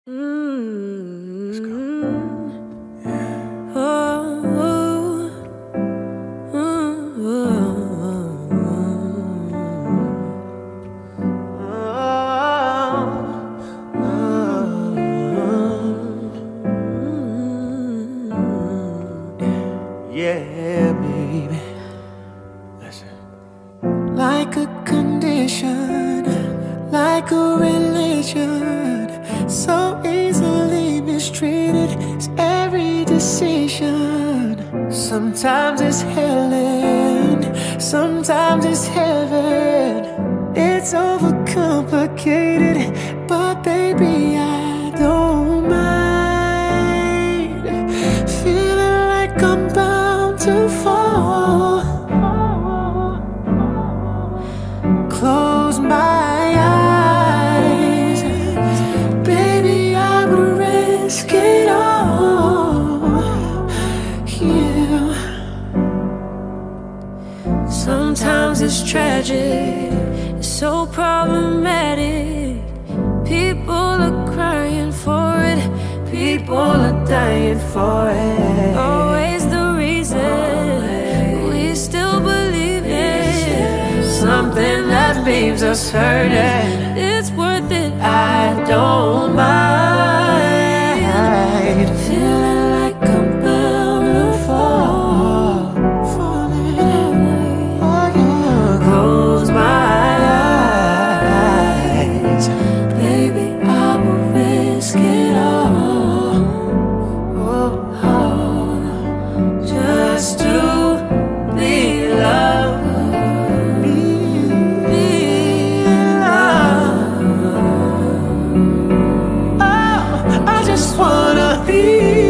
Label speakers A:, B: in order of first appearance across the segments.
A: Let's go. Yeah. Yeah, baby. Listen. Like a condition, like a religion, so easily mistreated is every decision. Sometimes it's hell and sometimes it's heaven. It's overcomplicated, but baby, I don't mind feeling like I'm bound to fall. Close my eyes, baby, I would risk it all. Yeah.
B: Sometimes it's tragic, it's so problematic. People are crying for it,
A: People are dying for it.
B: always the reason we still believe it.
A: Something that leaves us hurting.
B: It's worth it.
A: I don't mind feeling like I'm bound to fall. Falling. Oh yeah. Close my eyes,
B: Baby,
A: I will risk it all. Just to be loved. I just wanna be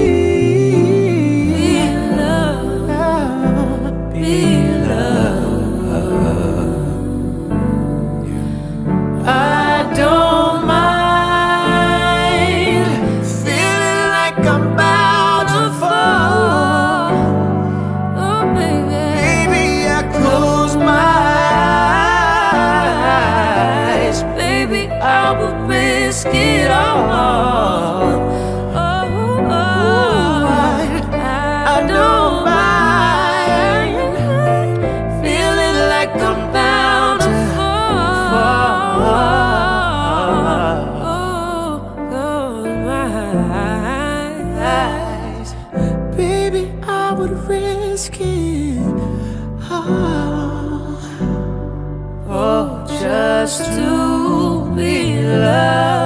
A: loved, be loved. I don't mind feeling like I'm bound to fall.
B: oh baby,
A: Baby, I close my eyes.
B: baby,
A: I would risk it all. I don't mind feeling like I'm bound to fall. Baby, I would risk it all. Oh, just to be loved.